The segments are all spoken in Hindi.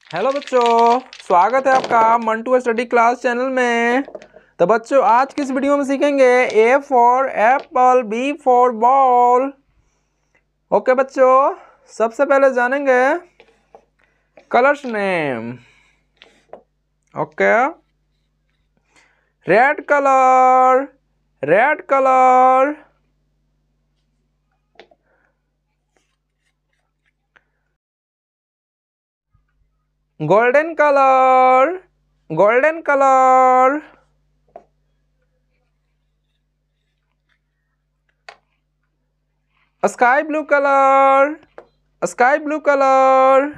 हेलो बच्चों, स्वागत है आपका मंटू स्टडी क्लास चैनल में। तो बच्चों आज की इस वीडियो में सीखेंगे A for apple, B for ball. Okay बच्चों, सबसे पहले जानेंगे colours name. Okay, red colour, red colour. Golden colour, golden colour. Sky blue colour, sky blue colour.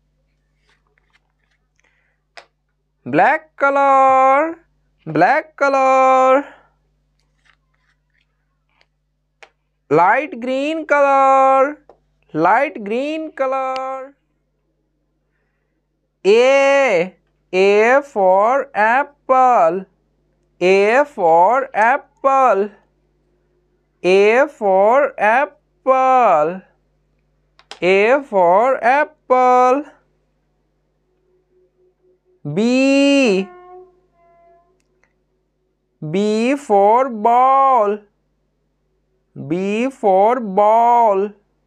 Black colour, black colour. Light green colour, light green colour. A for apple, A for apple, A for apple, A for apple. B for ball, B for ball.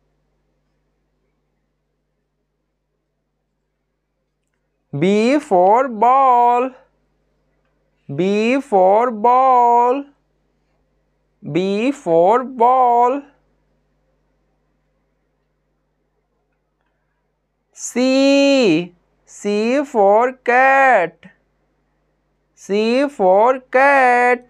B for ball, B for ball, B for ball. C for cat, C for cat,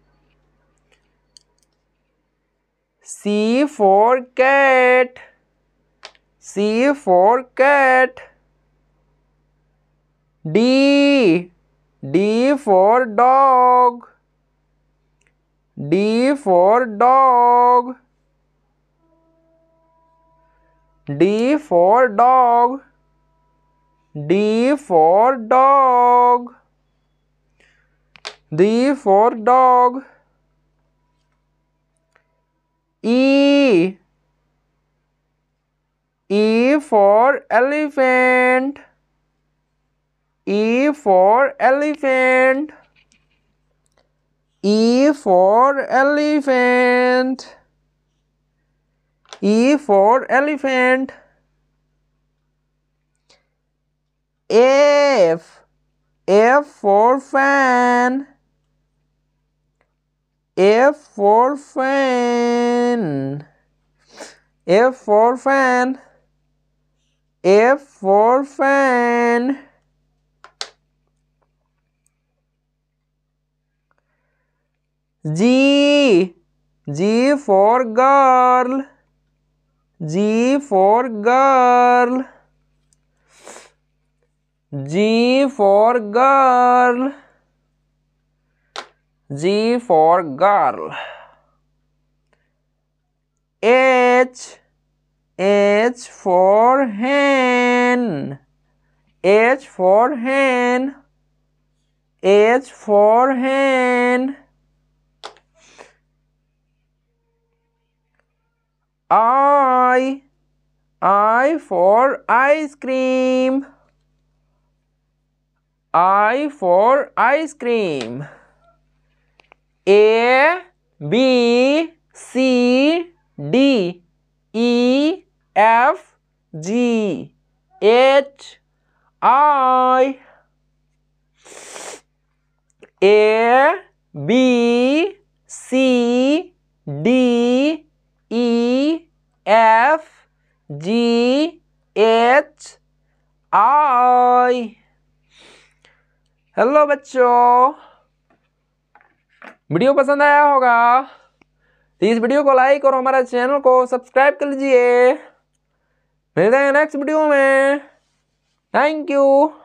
C for cat, C for cat. D for dog, D for dog, D for dog, D for dog, D for dog. E for elephant, E for elephant, E for elephant, E for elephant. F for fan, F for fan, F for fan, F for fan. G for girl, G for girl, G for girl, G for girl. H for hen, H for hen, H for hen. I for ice cream, I for ice cream. A B C D E F G H I. A B C D E F G H I. Hello बच्चों, वीडियो पसंद आया होगा तो इस वीडियो को लाइक और हमारे चैनल को सब्सक्राइब कर लीजिए। मिलते हैं नेक्स्ट वीडियो में। Thank you.